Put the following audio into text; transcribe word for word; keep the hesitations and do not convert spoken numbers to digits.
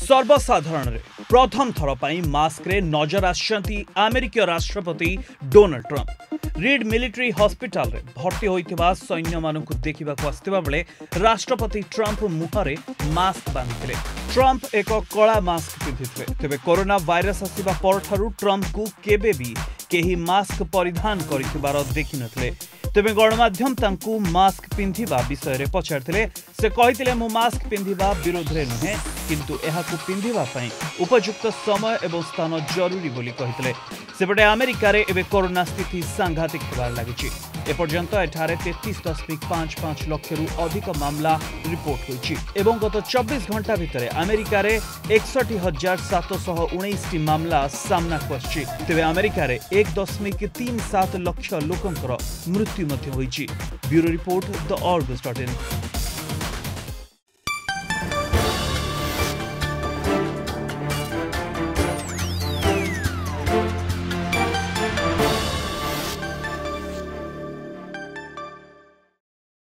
सर्वसाधारण रे प्रथम थर पर मास्क रे नजर आछंती अमेरिका राष्ट्रपति Donald Trump. Reed military hospital रे भर्ती होइथिबा सैन्य मानकु देखिबा को आस्तिबा बेले राष्ट्रपति ट्रंप मुहरे मास्क बांधिथिले। ट्रंप एक कला मास्क पिंधिथिले। तेबे कोरोना वायरस आसिबा परठारु ट्रंप को केबे भी केही मास्क परिधान करिथिबार देखि नथिले। तेबे गणमाध्यम तांकु मास्क पिंधिबा विषय रे पछारथिले। से कहिथिले मु मास्क पिंधिबा विरोध रे नुहे, किंतु एहाकु पिंधिबा पई उपयुक्त समय एवं स्थान जरूरी बोली कहिथिले। सेपटे अमेरिका रे एबे कोरोना स्थिति सांघातिक होबार लागिछि। एपर्यंत एठारे तैंतीस दशमिक पांच पांच लाख रु अधिक मामला रिपोर्ट होइछि एवं गत चौबीस घंटा भितरे अमेरिका रे इकसठ हजार सात सौ उन्नीस टी मामला सामना आछि। तेबे अमेरिका रे एक दशमिक तीन सात लाख लोकंकर मृत्यु मध्य होइछि। Bureau report the Argus dot in.